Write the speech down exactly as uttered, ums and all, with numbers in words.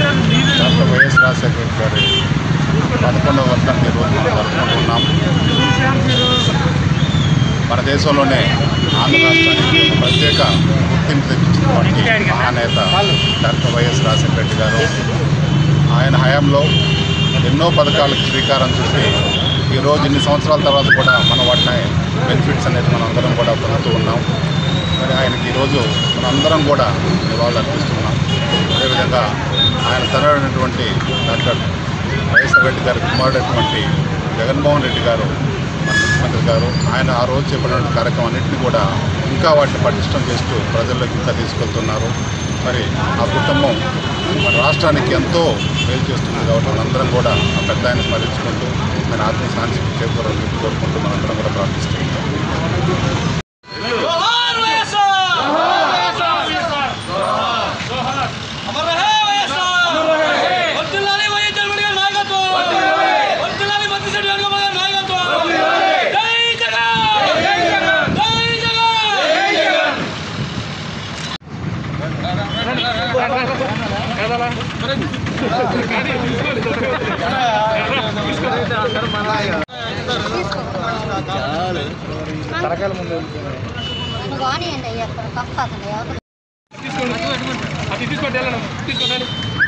Doctor YS Rajasekhara గారి పదకొండవ వర్షానికి రోజు జరుపుకుంటున్నాం. మన దేశంలోనే ఆంధ్ర రాష్ట్రానికి ప్రత్యేక గుర్తింపు తెప్పించినటువంటి మహానేత డాక్టర్ వైఎస్ రాజశేఖర రెడ్డి గారు ఆయన హయాంలో ఎన్నో పథకాలకు శ్రీకారం చుట్టి ఈరోజు ఇన్ని సంవత్సరాల తర్వాత కూడా మనం వాటిని బెనిఫిట్స్ అనేది మనం అందరం కూడా పొందుతూ ఉన్నాం. మరి ఆయనకి ఈరోజు మనందరం కూడా నివాళులు అర్పిస్తున్నాం. అదేవిధంగా ఆయన తనటువంటి డాక్టర్ వైఎస్ఆర్ రెడ్డి గారి కుమారుడైనటువంటి జగన్మోహన్ రెడ్డి గారు మన ముఖ్యమంత్రి గారు ఆయన ఆ రోజు చెప్పినటువంటి కార్యక్రమం అన్నింటినీ కూడా ఇంకా వాటిని పటిష్టం చేస్తూ ప్రజల్లోకి ఇంకా తీసుకెళ్తున్నారు. మరి ఆ కుటుంబం మన రాష్ట్రానికి ఎంతో మేలు చేస్తుంది కాబట్టి మనందరం కూడా ఆ పెద్ద ఆయన స్మరించుకుంటూ మన ఆత్మశాంతి చేకూరాలని కోరుకుంటూ మనందరం కూడా ప్రార్థిస్తున్నాం. తరకాల ముందు తీసుకోండి తీసుకోండి